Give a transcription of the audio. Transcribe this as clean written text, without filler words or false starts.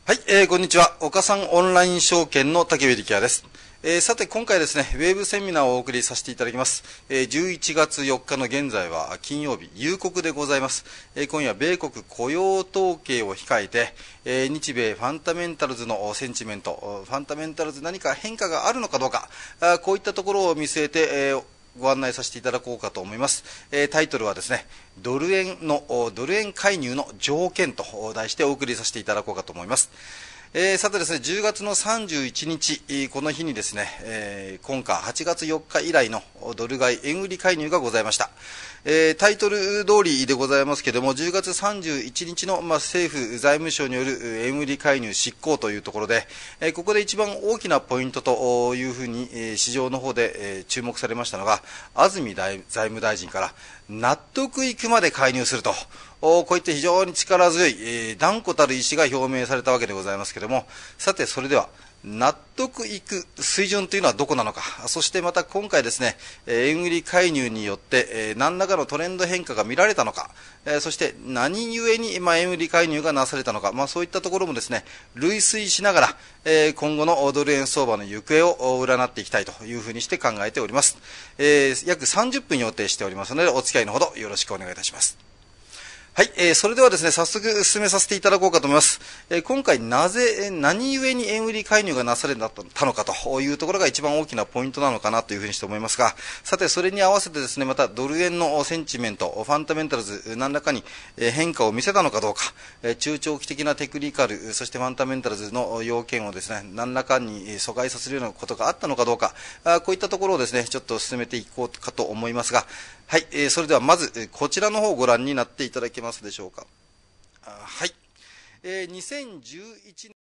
はい、こんにちは。岡さんオンライン証券の竹部力也です。さて、今回ですね、ウェブセミナーをお送りさせていただきます。11月4日の現在は金曜日、夕刻でございます。今夜、米国雇用統計を控えて、日米ファンダメンタルズのセンチメント、ファンダメンタルズ何か変化があるのかどうか、こういったところを見据えて、ご案内させていただこうかと思います。タイトルはですね、ドル円介入の条件と題してお送りさせていただこうかと思います。さてですね、10月の31日、この日にですね、今夏8月4日以来のドル買い円売り介入がございました。タイトル通りでございますけれども、10月31日の、政府財務省による円売り介入執行というところで、ここで一番大きなポイントというふうに、市場の方で、注目されましたのが、安住財務大臣から納得いくまで介入すると、こういった非常に力強い、断固たる意思が表明されたわけでございますけれども、さてそれでは、納得いく水準というのはどこなのか、そしてまた今回ですね、円売り介入によって、何らかのトレンド変化が見られたのか、そして何故に、円売り介入がなされたのか、そういったところもですね、類推しながら、今後のドル円相場の行方を占っていきたいというふうにして考えております。約30分予定しておりますので、お付き合いのほどよろしくお願いいたします。はい、それではですね、早速進めさせていただこうかと思います。今回何故に円売り介入がなされたのかというところが一番大きなポイントなのかなというふうにして思いますが、さてそれに合わせてですね、またドル円のセンチメント、ファンダメンタルズ、何らかに変化を見せたのかどうか、中長期的なテクニカル、そしてファンダメンタルズの要件をですね、何らかに阻害させるようなことがあったのかどうか、こういったところをですね、ちょっと進めていこうかと思いますが、はい、それではまず、こちらの方をご覧になっていただけますでしょうか。はい。2011年